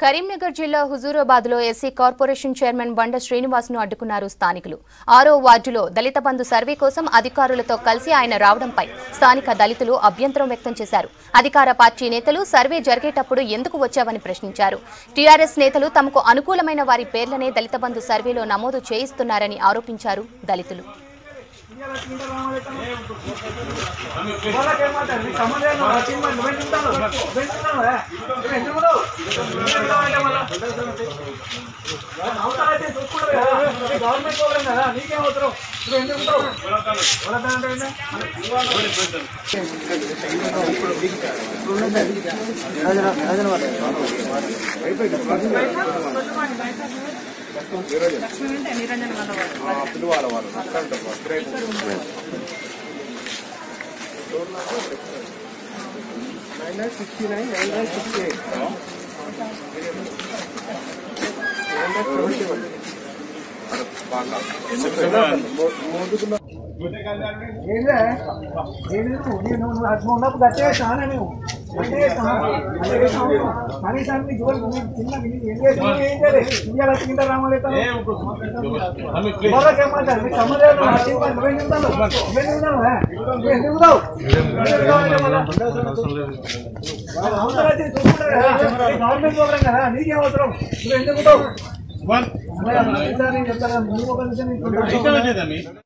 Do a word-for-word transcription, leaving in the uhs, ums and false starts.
కరీంనగర్ జిల్లా హుజూరాబాద్ లో SC corporation chairman బండ శ్రీనివాస్ ను అడ్డుకున్నారు స్థానికులు. ఆరో వార్డులో దళిత బంధు సర్వే కోసం అధికారులతో కలిసి ఆయన రావడంపై స్థానిక దళితులు అభ్యంతరం వ్యక్తం చేశారు. అధికార పార్టీ నేతలు సర్వే జరిగేటప్పుడు ఎందుకు వచ్చావని ప్రశ్నించారు. టీఆర్ఎస్ నేతలు తమకు అనుకూలమైన వారి పేర్లనే దళిత బంధు సర్వేలో నమోదు చేయిస్తున్నారని ఆరోపించారు దళితులు. గవర్నమెంట్